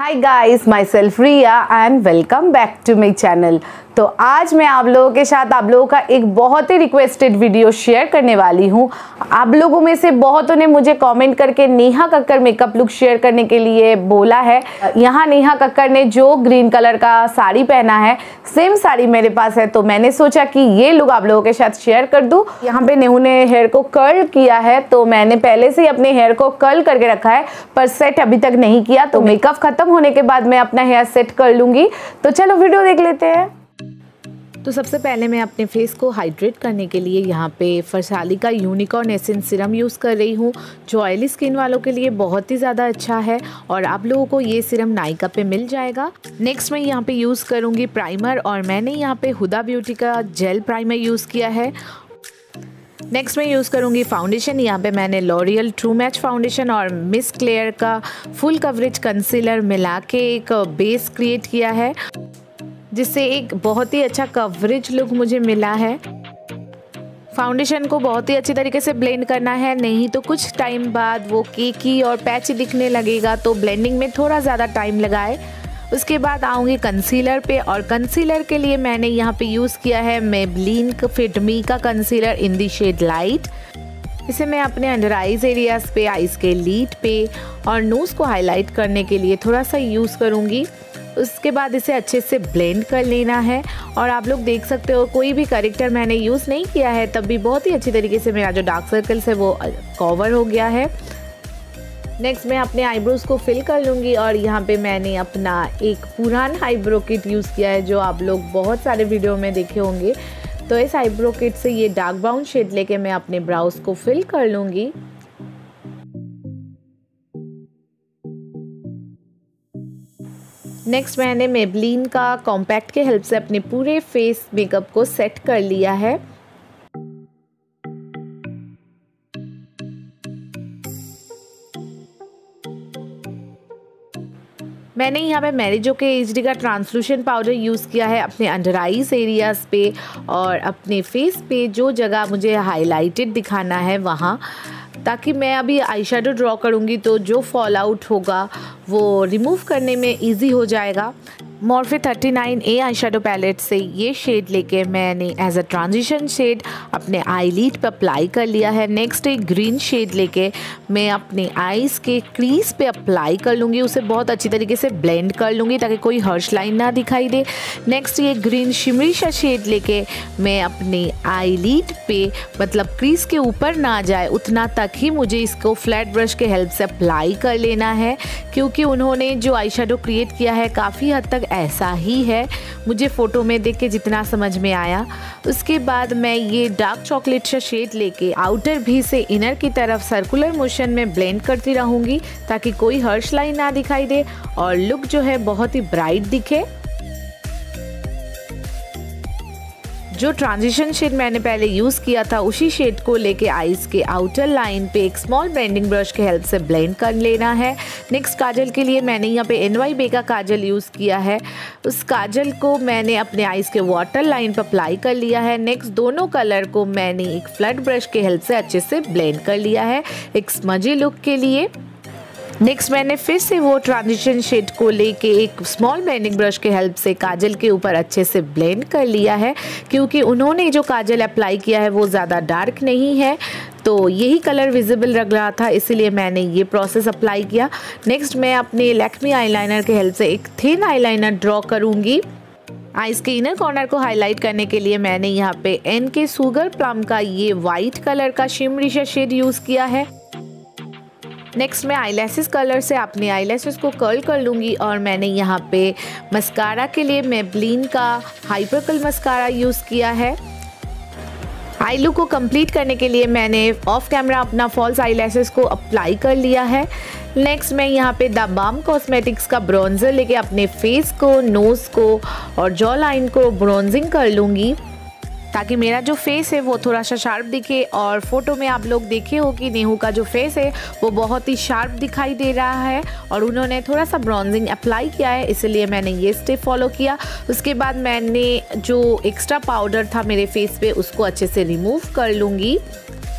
Hi guys, myself Riya and welcome back to my channel. तो आज मैं आप लोगों के साथ आप लोगों का एक बहुत ही रिक्वेस्टेड वीडियो शेयर करने वाली हूँ। आप लोगों में से बहुतों ने मुझे कमेंट करके Neha Kakkar makeup look share करने के लिए बोला है। यहाँ नेहा कक्कड़ ने जो ग्रीन कलर का साड़ी पहना है, सेम साड़ी मेरे पास है, तो मैंने सोचा कि ये लुक आप लोगों के साथ शेयर कर दूँ। यहाँ पे नेहू ने हेयर को कर्ल किया है, तो मैंने पहले से ही अपने हेयर को कर्ल करके रखा है, पर सेट अभी तक नहीं किया। तो मेकअप खत्म होने के बाद मैं अपना हेयर सेट कर लूँगी। तो चलो वीडियो देख लेते हैं। तो सबसे पहले मैं अपने फेस को हाइड्रेट करने के लिए यहाँ पे फरसाली का यूनिकॉर्न एसेंस सीरम यूज़ कर रही हूँ, जो ऑयली स्किन वालों के लिए बहुत ही ज़्यादा अच्छा है और आप लोगों को ये सीरम नायका पे मिल जाएगा। नेक्स्ट मैं यहाँ पे यूज़ करूँगी प्राइमर, और मैंने यहाँ पे हुदा ब्यूटी का जेल प्राइमर यूज़ किया है। नेक्स्ट मैं यूज़ करूँगी फाउंडेशन। यहाँ पे मैंने लॉरियल ट्रू मैच फाउंडेशन और मिस क्लेयर का फुल कवरेज कंसीलर मिला के एक बेस क्रिएट किया है, जिससे एक बहुत ही अच्छा कवरेज लुक मुझे मिला है। फाउंडेशन को बहुत ही अच्छी तरीके से ब्लेंड करना है, नहीं तो कुछ टाइम बाद वो केकी और पैची दिखने लगेगा, तो ब्लेंडिंग में थोड़ा ज़्यादा टाइम लगाए। उसके बाद आऊँगी कंसीलर पे, और कंसीलर के लिए मैंने यहाँ पे यूज़ किया है मेबलिन फिट मी का concealer in the shade light. इसे मैं अपने अंडर आइज एरियाज पे, आइज के लीड पे और नोज़ को हाईलाइट करने के लिए थोड़ा सा यूज़ करूँगी। उसके बाद इसे अच्छे से ब्लेंड कर लेना है, और आप लोग देख सकते हो कोई भी करेक्टर मैंने यूज़ नहीं किया है, तब भी बहुत ही अच्छी तरीके से मेरा जो डार्क सर्कल्स है वो कवर हो गया है। नेक्स्ट मैं अपने आईब्रोज़ को फिल कर लूँगी, और यहाँ पे मैंने अपना एक पुराना आईब्रो किट यूज़ किया है, जो आप लोग बहुत सारे वीडियो में देखे होंगे। तो इस आईब्रो किट से ये डार्क ब्राउन शेड लेके मैं अपने ब्राउज को फिल कर लूँगी। नेक्स्ट मैंने मेबलिन का कॉम्पैक्ट के हेल्प से अपने पूरे फेस मेकअप को सेट कर लिया है। मैंने यहाँ पे मैरिजो के एचडी का ट्रांसलूशन पाउडर यूज़ किया है अपने अंडर आइज एरियाज़ पे और अपने फेस पे जो जगह मुझे हाईलाइटेड दिखाना है वहाँ, ताकि मैं अभी आई शेडो ड्रॉ करूँगी तो जो फॉल आउट होगा वो रिमूव करने में इजी हो जाएगा। Morphe 39A eye shadow palette से ये शेड लेके मैंने एज अ ट्रांजिशन शेड अपने आई लीड पे अप्लाई कर लिया है। नेक्स्ट एक ग्रीन शेड लेके मैं अपने आईज के क्रीज पे अप्लाई कर लूँगी, उसे बहुत अच्छी तरीके से ब्लेंड कर लूँगी ताकि कोई हर्श लाइन ना दिखाई दे। नेक्स्ट ये ग्रीन शिमरी सा शेड लेके मैं अपने आई लीड पे, मतलब क्रीज के ऊपर ना जाए उतना तक ही मुझे इसको फ्लैट ब्रश के हेल्प से अप्लाई कर लेना है, क्योंकि उन्होंने जो आई शेडो क्रिएट किया है काफ़ी हद तक ऐसा ही है, मुझे फ़ोटो में देख के जितना समझ में आया। उसके बाद मैं ये डार्क चॉकलेट सा शेड लेके आउटर भी से इनर की तरफ सर्कुलर मोशन में ब्लेंड करती रहूँगी, ताकि कोई हर्श लाइन ना दिखाई दे और लुक जो है बहुत ही ब्राइट दिखे। जो ट्रांजिशन शेड मैंने पहले यूज़ किया था उसी शेड को लेके आईज के आउटर लाइन पे एक स्मॉल ब्लेंडिंग ब्रश के हेल्प से ब्लेंड कर लेना है। नेक्स्ट काजल के लिए मैंने यहाँ पे NYB का काजल यूज़ किया है, उस काजल को मैंने अपने आईज के वाटर लाइन पर अप्लाई कर लिया है। नेक्स्ट दोनों कलर को मैंने एक फ्लैट ब्रश के हेल्प से अच्छे से ब्लेंड कर लिया है एक स्मजी लुक के लिए। नेक्स्ट मैंने फिर से वो ट्रांजिशन शेड को लेके एक स्मॉल ब्लेंडिंग ब्रश के हेल्प से काजल के ऊपर अच्छे से ब्लेंड कर लिया है, क्योंकि उन्होंने जो काजल अप्लाई किया है वो ज़्यादा डार्क नहीं है, तो यही कलर विजिबल लग रहा था, इसीलिए मैंने ये प्रोसेस अप्लाई किया। नेक्स्ट मैं अपने लैक्मे आईलाइनर के हेल्प से एक थिन आईलाइनर ड्रॉ करूँगी। आइज के इनर कॉर्नर को हाईलाइट करने के लिए मैंने यहाँ पे NK सुगर प्लम का ये वाइट कलर का शिमरी सा शेड यूज़ किया है। नेक्स्ट मैं आईलैशेस कलर से अपने आईलैशेस को कर्ल कर लूँगी, और मैंने यहाँ पे मस्कारा के लिए मेबलिन का हाइपर कर्ल मस्कारा यूज़ किया है। आई लुक को कंप्लीट करने के लिए मैंने ऑफ कैमरा अपना फॉल्स आईलैशेस को अप्लाई कर लिया है। नेक्स्ट मैं यहाँ पे द बाम कॉस्मेटिक्स का ब्रॉन्जर लेके अपने फेस को, नोज़ को और जॉ लाइन को ब्रॉन्जिंग कर लूँगी, ताकि मेरा जो फेस है वो थोड़ा सा शार्प दिखे। और फोटो में आप लोग देखे हो कि नेहू का जो फेस है वो बहुत ही शार्प दिखाई दे रहा है, और उन्होंने थोड़ा सा ब्रॉन्जिंग अप्लाई किया है, इसलिए मैंने ये स्टेप फॉलो किया। उसके बाद मैंने जो एक्स्ट्रा पाउडर था मेरे फेस पे उसको अच्छे से रिमूव कर लूँगी।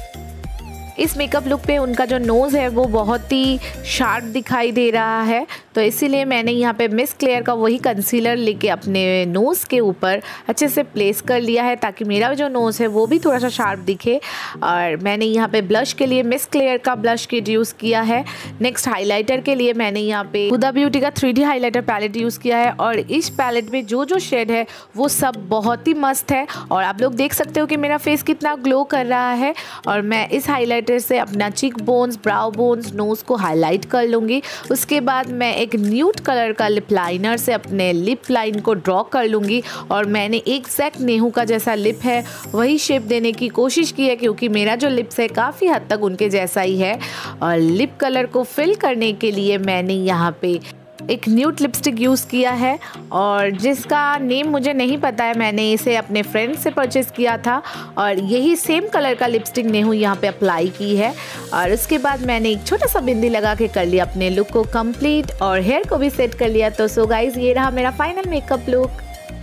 इस मेकअप लुक पे उनका जो नोज़ है वो बहुत ही शार्प दिखाई दे रहा है, तो इसीलिए मैंने यहाँ पे मिस क्लेयर का वही कंसीलर लेके अपने नोज़ के ऊपर अच्छे से प्लेस कर लिया है ताकि मेरा जो नोज़ है वो भी थोड़ा सा शार्प दिखे। और मैंने यहाँ पे ब्लश के लिए मिस क्लेयर का ब्लश किट यूज़ किया है। नेक्स्ट हाइलाइटर के लिए मैंने यहाँ पे हुदा ब्यूटी का 3D हाइलाइटर पैलेट यूज़ किया है और इस पैलेट में जो शेड है वो सब बहुत ही मस्त है और आप लोग देख सकते हो कि मेरा फेस कितना ग्लो कर रहा है। और मैं इस हाइलाइटर से अपना cheek bones, brow bones, nose को हाईलाइट कर लूँगी। उसके बाद मैं एक न्यूड कलर का लिप लाइनर से अपने लिप लाइन को ड्रॉ कर लूँगी और मैंने एग्जैक्ट नेहू का जैसा लिप है वही शेप देने की कोशिश की है क्योंकि मेरा जो लिप्स है काफ़ी हद तक उनके जैसा ही है। और लिप कलर को फिल करने के लिए मैंने यहाँ पे एक न्यूड लिपस्टिक यूज़ किया है और जिसका नेम मुझे नहीं पता है, मैंने इसे अपने फ्रेंड से परचेज़ किया था और यही सेम कलर का लिपस्टिक नेहू यहाँ पे अप्लाई की है। और उसके बाद मैंने एक छोटा सा बिंदी लगा के कर लिया अपने लुक को कंप्लीट और हेयर को भी सेट कर लिया। तो सो गाइज ये रहा मेरा final makeup look.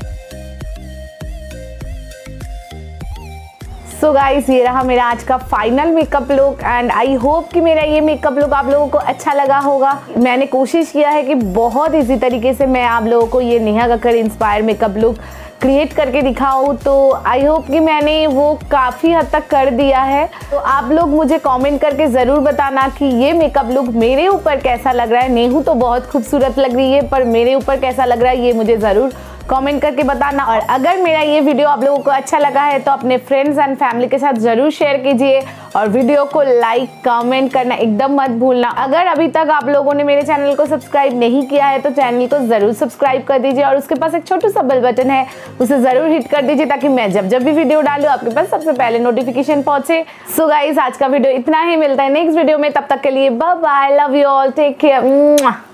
So guys ये रहा मेरा आज का final makeup look and I hope कि मेरा ये मेकअप लुक आप लोगों को अच्छा लगा होगा। मैंने कोशिश किया है कि बहुत इजी तरीके से मैं आप लोगों को ये Neha Kakkar inspire makeup look create करके दिखाऊं। तो आई होप कि मैंने वो काफ़ी हद तक कर दिया है। तो आप लोग मुझे कमेंट करके ज़रूर बताना कि ये मेकअप लुक मेरे ऊपर कैसा लग रहा है। नेहू तो बहुत खूबसूरत लग रही है पर मेरे ऊपर कैसा लग रहा है ये मुझे ज़रूर कमेंट करके बताना। और अगर मेरा ये वीडियो आप लोगों को अच्छा लगा है तो अपने फ्रेंड्स एंड फैमिली के साथ ज़रूर शेयर कीजिए और वीडियो को लाइक कमेंट करना एकदम मत भूलना। अगर अभी तक आप लोगों ने मेरे चैनल को सब्सक्राइब नहीं किया है तो चैनल को ज़रूर सब्सक्राइब कर दीजिए और उसके पास एक छोटा सा बेल बटन है उसे ज़रूर हिट कर दीजिए ताकि मैं जब भी वीडियो डालूँ आपके पास सबसे पहले नोटिफिकेशन पहुँचे। सो गाइस आज का वीडियो इतना ही, मिलता है नेक्स्ट वीडियो में, तब तक के लिए bye bye, love you all, take care.